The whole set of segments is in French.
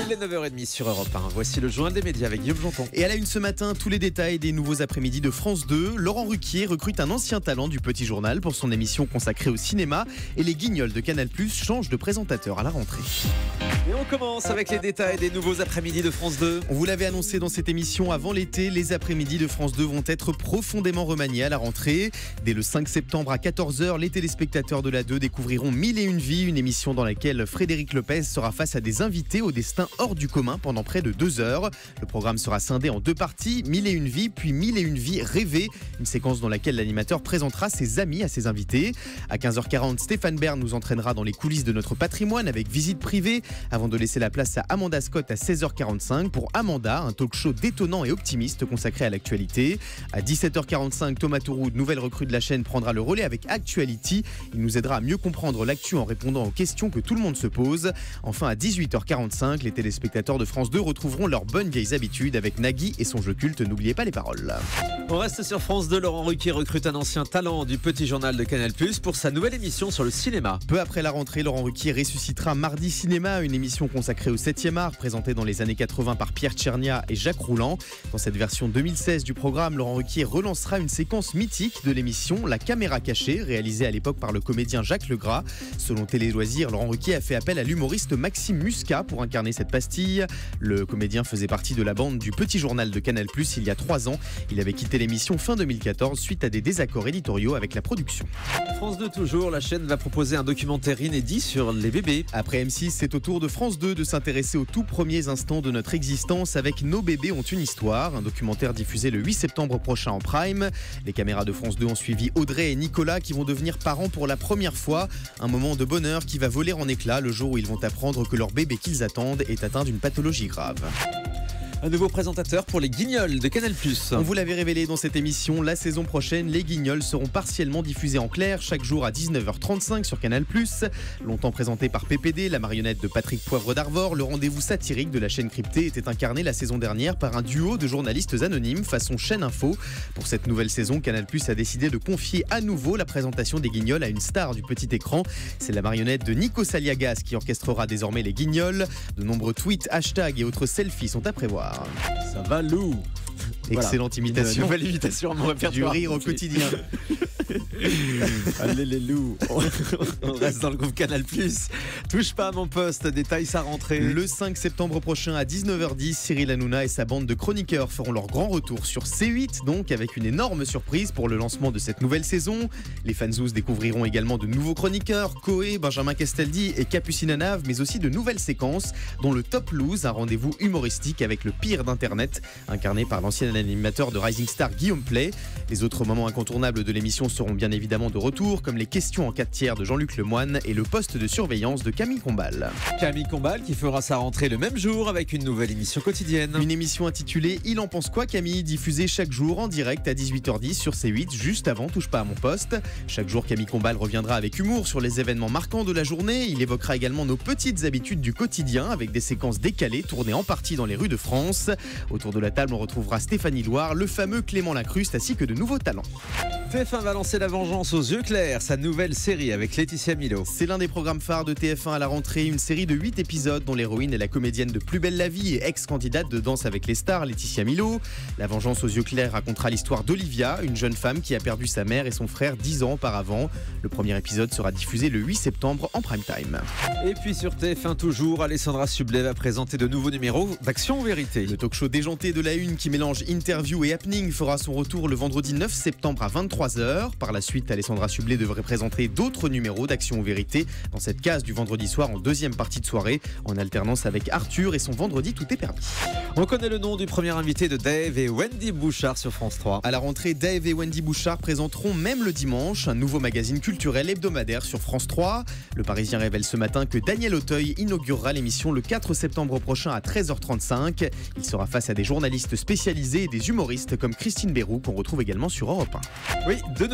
Il est 9h30 sur Europe 1. Voici le journal des médias avec Guillaume Janton. Et à la une ce matin, tous les détails des nouveaux après-midi de France 2. Laurent Ruquier recrute un ancien talent du Petit Journal pour son émission consacrée au cinéma. Et les Guignols de Canal+ changent de présentateur à la rentrée. Et on commence avec les détails des nouveaux après-midi de France 2. On vous l'avait annoncé dans cette émission avant l'été, les après-midi de France 2 vont être profondément remaniés à la rentrée. Dès le 5 septembre à 14h, les téléspectateurs de la 2 découvriront 1001 vies, une émission dans laquelle Frédéric Lopez sera face à des invités au destin hors du commun pendant près de 2 heures. Le programme sera scindé en 2 parties, 1001 vies puis 1001 vies rêvées, une séquence dans laquelle l'animateur présentera ses amis à ses invités. À 15h40, Stéphane Bern nous entraînera dans les coulisses de notre patrimoine avec visite privée, avant de laisser la place à Amanda Scott à 16h45 pour Amanda, un talk show détonnant et optimiste consacré à l'actualité. À 17h45, Thomas Touroud, nouvelle recrue de la chaîne, prendra le relais avec Actuality. Il nous aidera à mieux comprendre l'actu en répondant aux questions que tout le monde se pose. Enfin, à 18h45, les téléspectateurs de France 2 retrouveront leurs bonnes vieilles habitudes avec Nagui et son jeu culte N'oubliez pas les paroles. On reste sur France 2. Laurent Ruquier recrute un ancien talent du Petit Journal de Canal+ pour sa nouvelle émission sur le cinéma. Peu après la rentrée, Laurent Ruquier ressuscitera Mardi Cinéma, une émission consacrée au 7e art, présentée dans les années 80 par Pierre Tchernia et Jacques Rouland. Dans cette version 2016 du programme, Laurent Ruquier relancera une séquence mythique de l'émission La Caméra Cachée, réalisée à l'époque par le comédien Jacques Legras. Selon Télé Loisirs, Laurent Ruquier a fait appel à l'humoriste Maxime Muscat pour incarner cette pastille. Le comédien faisait partie de la bande du Petit Journal de Canal+ il y a 3 ans. Il avait quitté l'émission fin 2014 suite à des désaccords éditoriaux avec la production. France 2 toujours, la chaîne va proposer un documentaire inédit sur les bébés. Après M6, c'est au tour de France 2 de s'intéresser aux tout premiers instants de notre existence avec Nos bébés ont une histoire, un documentaire diffusé le 8 septembre prochain en prime. Les caméras de France 2 ont suivi Audrey et Nicolas qui vont devenir parents pour la première fois. Un moment de bonheur qui va voler en éclats le jour où ils vont apprendre que leur bébé qu'ils attendent est atteint d'une pathologie grave. Un nouveau présentateur pour les Guignols de Canal+. On vous l'avait révélé dans cette émission, la saison prochaine, les Guignols seront partiellement diffusés en clair chaque jour à 19h35 sur Canal+. Longtemps présenté par PPD, la marionnette de Patrick Poivre d'Arvor, le rendez-vous satirique de la chaîne cryptée était incarné la saison dernière par un duo de journalistes anonymes façon chaîne info. Pour cette nouvelle saison, Canal+ a décidé de confier à nouveau la présentation des Guignols à une star du petit écran. C'est la marionnette de Nico Saliagas qui orchestrera désormais les Guignols. De nombreux tweets, hashtags et autres selfies sont à prévoir. Ça va, Lou. Excellente imitation. Nouvelle imitation à mon répertoire. Du rire au quotidien. Allez les loups. On reste dans le groupe Canal+. Touche pas à mon poste, détaille sa rentrée. Le 5 septembre prochain à 19h10, Cyril Hanouna et sa bande de chroniqueurs feront leur grand retour sur C8, donc avec une énorme surprise pour le lancement de cette nouvelle saison. Les fanzous découvriront également de nouveaux chroniqueurs, Coé, Benjamin Castaldi et Capucine Anave, mais aussi de nouvelles séquences, dont le Top Loose, un rendez-vous humoristique avec le pire d'Internet, incarné par l'ancien animateur de Rising Star Guillaume Play. Les autres moments incontournables de l'émission seront bien évidemment de retour, comme les questions en 4 tiers de Jean-Luc Lemoyne et le poste de surveillance de Camille Combal. Camille Combal qui fera sa rentrée le même jour avec une nouvelle émission quotidienne. Une émission intitulée Il en pense quoi Camille, diffusée chaque jour en direct à 18h10 sur C8, juste avant Touche pas à mon poste. Chaque jour, Camille Combal reviendra avec humour sur les événements marquants de la journée. Il évoquera également nos petites habitudes du quotidien avec des séquences décalées tournées en partie dans les rues de France. Autour de la table, on retrouvera Stéphanie Loire, le fameux Clément Lacruste ainsi que de nouveaux talents. TF1 va lancer La Vengeance aux yeux clairs, sa nouvelle série avec Laetitia Milo. C'est l'un des programmes phares de TF1 à la rentrée, une série de 8 épisodes dont l'héroïne est la comédienne de Plus belle la vie et ex-candidate de Danse avec les stars, Laetitia Milo. La Vengeance aux yeux clairs racontera l'histoire d'Olivia, une jeune femme qui a perdu sa mère et son frère 10 ans auparavant. Le premier épisode sera diffusé le 8 septembre en prime time. Et puis sur TF1 toujours, Alessandra Sublet va présenter de nouveaux numéros d'Action ou Vérité. Le talk show déjanté de la Une qui mélange interview et happening fera son retour le vendredi 9 septembre à 23h. Par la suite, Alessandra Sublet devrait présenter d'autres numéros d'Action ou Vérité dans cette case du vendredi soir en deuxième partie de soirée, en alternance avec Arthur et son Vendredi tout est permis. On connaît le nom du premier invité de Dave et Wendy Bouchard sur France 3. À la rentrée, Dave et Wendy Bouchard présenteront même le dimanche un nouveau magazine culturel hebdomadaire sur France 3. Le Parisien révèle ce matin que Daniel Auteuil inaugurera l'émission le 4 septembre prochain à 13h35. Il sera face à des journalistes spécialisés et des humoristes comme Christine Béroux qu'on retrouve également sur Europe 1. Oui, de nouvelles informations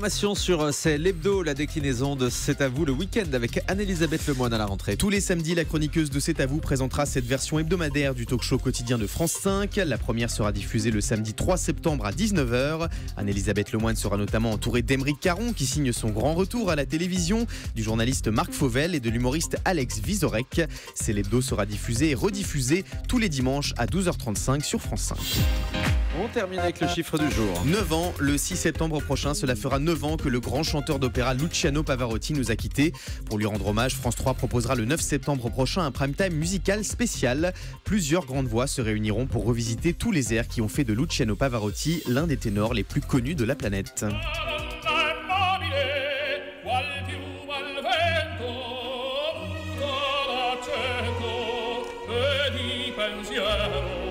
informations sur C'est l'hebdo, la déclinaison de C'est à vous le week-end avec Anne-Elisabeth Lemoine à la rentrée. Tous les samedis, la chroniqueuse de C'est à vous présentera cette version hebdomadaire du talk-show quotidien de France 5. La première sera diffusée le samedi 3 septembre à 19h. Anne-Elisabeth Lemoine sera notamment entourée d'Aymeric Caron qui signe son grand retour à la télévision, du journaliste Marc Fauvel et de l'humoriste Alex Vizorek. C'est l'hebdo sera diffusé et rediffusé tous les dimanches à 12h35 sur France 5. On termine avec le chiffre du jour. 9 ans, le 6 septembre prochain, cela fera 9 ans que le grand chanteur d'opéra Luciano Pavarotti nous a quittés. Pour lui rendre hommage, France 3 proposera le 9 septembre prochain un prime-time musical spécial. Plusieurs grandes voix se réuniront pour revisiter tous les airs qui ont fait de Luciano Pavarotti l'un des ténors les plus connus de la planète. Pensiero